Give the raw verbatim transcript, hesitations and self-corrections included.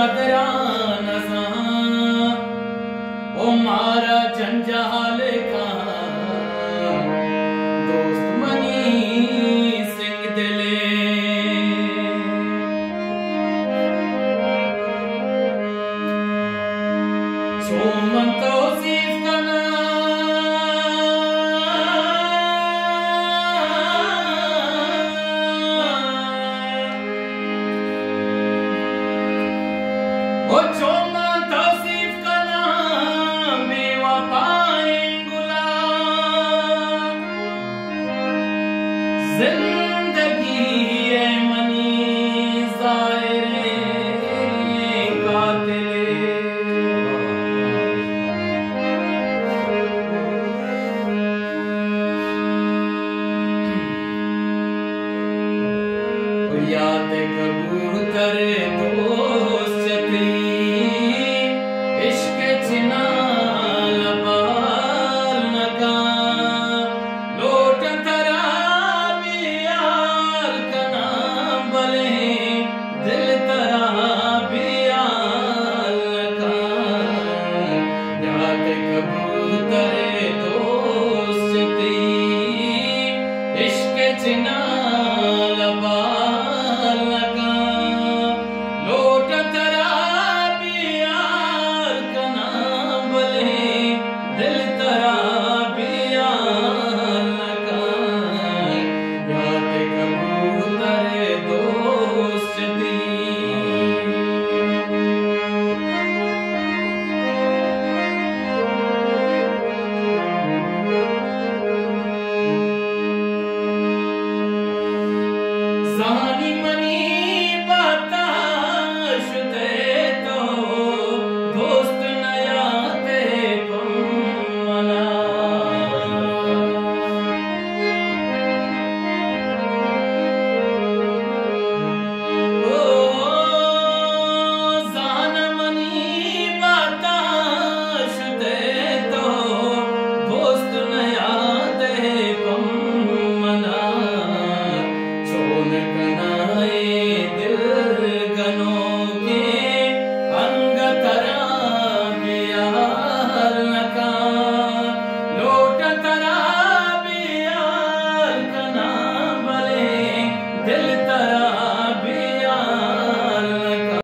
चादरान सा ओ मारा जंजाल का दोस्त मनी सिंह दिले सोमन तौसीफ का ओ चोमा तौसीफ का नाम बेवफाएंगुला जिंदगी है मनी ज़ाहिरे कातिले ओ याद कबूतर Zani mani